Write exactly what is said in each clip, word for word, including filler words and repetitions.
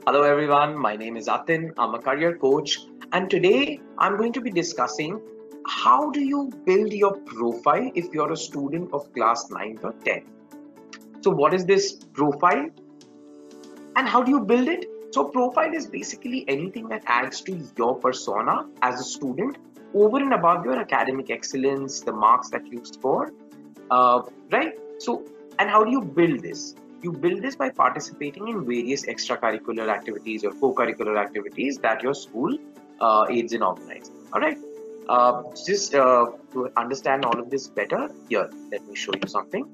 Hello everyone, my name is Atin. I'm a career coach, and today I'm going to be discussing how do you build your profile if you're a student of class ninth or tenth. So what is this profile and how do you build it? So profile is basically anything that adds to your persona as a student over and above your academic excellence, the marks that you score, uh, right? So, and how do you build this? You build this by participating in various extracurricular activities or co-curricular activities that your school uh, aids in organizing. All right. Uh, just uh, to understand all of this better, here, let me show you something.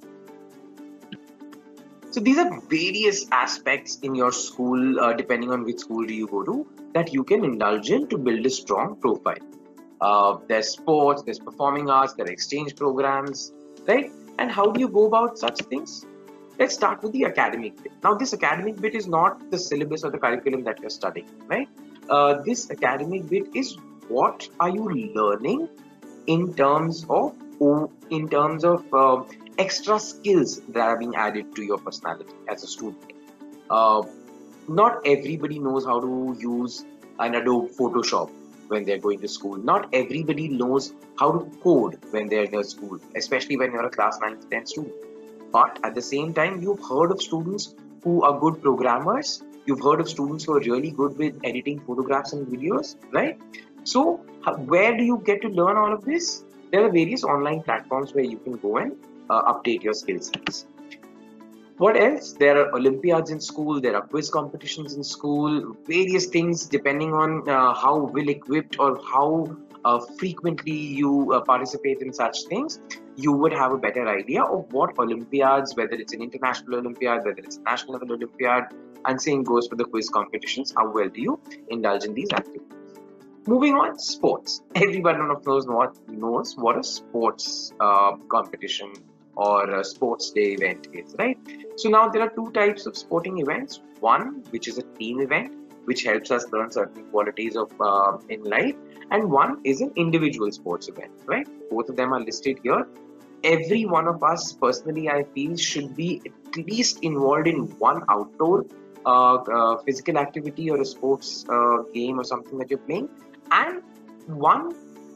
So these are various aspects in your school, uh, depending on which school do you go to, that you can indulge in to build a strong profile. Uh, there's sports, there's performing arts, there are exchange programs, right? And how do you go about such things? Let's start with the academic bit. Now, this academic bit is not the syllabus or the curriculum that you're studying, right? Uh, this academic bit is what are you learning in terms of in terms of uh, extra skills that are being added to your personality as a student. Uh, Not everybody knows how to use an Adobe Photoshop when they're going to school. Not everybody knows how to code when they're in a school, especially when you're a class ninth, tenth student. But at the same time, you've heard of students who are good programmers. You've heard of students who are really good with editing photographs and videos, right? So where do you get to learn all of this? There are various online platforms where you can go and uh, update your skill sets. What else? There are Olympiads in school, there are quiz competitions in school, various things depending on uh, how well equipped or how uh, frequently you uh, participate in such things, you would have a better idea of what Olympiads, whether it's an international Olympiad, whether it's a national level Olympiad, and same goes for the quiz competitions, how well do you indulge in these activities. Moving on, sports. Everybody knows what knows what a sports uh, competition or a sports day event is, right? So now there are two types of sporting events. One, which is a team event, which helps us learn certain qualities of uh, in life, and one is an individual sports event, right? Both of them are listed here. Every one of us, personally, I feel, should be at least involved in one outdoor uh, uh, physical activity or a sports uh, game or something that you're playing, and one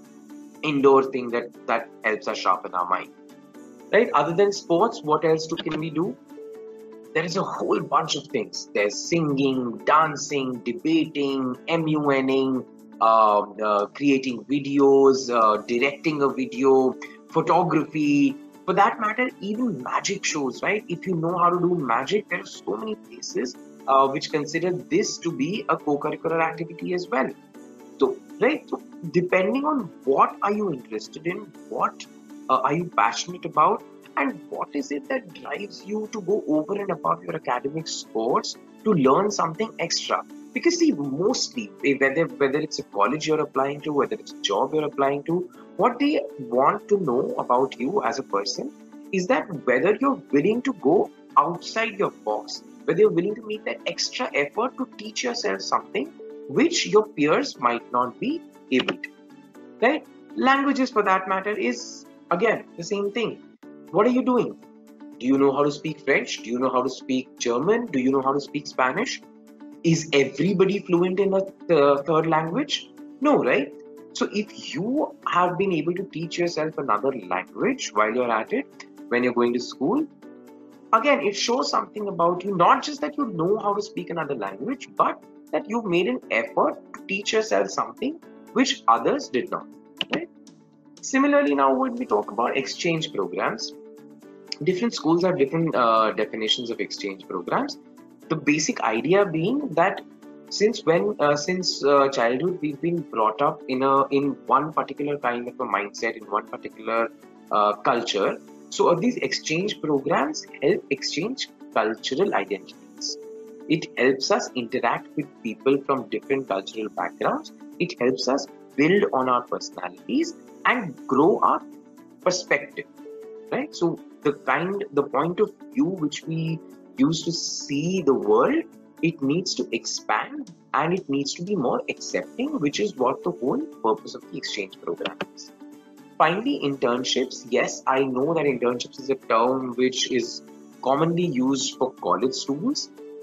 indoor thing that that helps us sharpen our mind, right? Other than sports, what else do, can we do? There is a whole bunch of things. There's singing, dancing, debating, MUNing, uh, uh, creating videos, uh, directing a video, photography, for that matter, even magic shows, right? If you know how to do magic, there are so many places uh, which consider this to be a co-curricular activity as well. So, right, so depending on what are you interested in, what uh, are you passionate about, and what is it that drives you to go over and above your academic scores to learn something extra? Because see, mostly, whether whether it's a college you're applying to, whether it's a job you're applying to, what they want to know about you as a person is that whether you're willing to go outside your box, whether you're willing to make that extra effort to teach yourself something which your peers might not be able to, right? Languages, for that matter, is again the same thing. What are you doing? Do you know how to speak French? Do you know how to speak German? Do you know how to speak Spanish? Is everybody fluent in a th- third language? No, right? So if you have been able to teach yourself another language while you're at it, when you're going to school, again, it shows something about you, not just that you know how to speak another language, but that you've made an effort to teach yourself something which others did not, right? Similarly, now when we talk about exchange programs, different schools have different uh, definitions of exchange programs. The basic idea being that since when uh, since uh, childhood we've been brought up in a in one particular kind of a mindset, in one particular uh, culture. So uh, these exchange programs help exchange cultural identities. It helps us interact with people from different cultural backgrounds. It helps us build on our personalities and grow our perspective, right? So the kind, the point of view which we use to see the world, it needs to expand and it needs to be more accepting, which is what the whole purpose of the exchange program is. Finally, internships. Yes, I know that internships is a term which is commonly used for college students,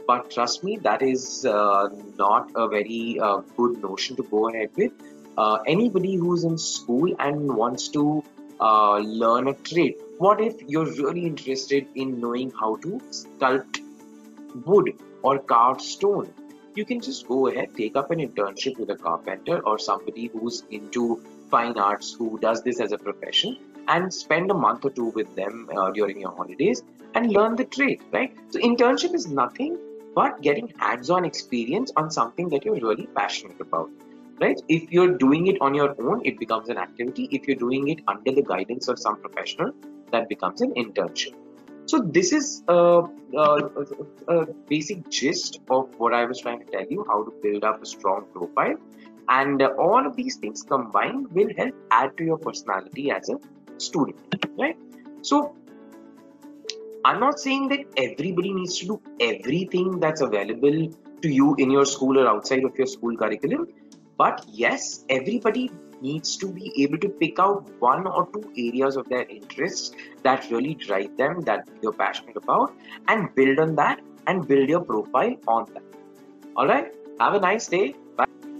But trust me, that is uh, not a very uh, good notion to go ahead with. Uh, anybody who's in school and wants to uh, learn a trade, what if you're really interested in knowing how to sculpt wood or carve stone? You can just go ahead, take up an internship with a carpenter or somebody who's into fine arts who does this as a profession, and spend a month or two with them uh, during your holidays and learn the trade, right? So internship is nothing but getting hands-on experience on something that you're really passionate about, right? If you're doing it on your own, it becomes an activity. If you're doing it under the guidance of some professional, that becomes an internship. So this is a, a, a basic gist of what I was trying to tell you, how to build up a strong profile. And uh, all of these things combined will help add to your personality as a student, right? So I'm not saying that everybody needs to do everything that's available to you in your school or outside of your school curriculum. But yes, everybody needs to be able to pick out one or two areas of their interests that really drive them, that you're passionate about, and build on that and build your profile on that. All right. Have a nice day. Bye.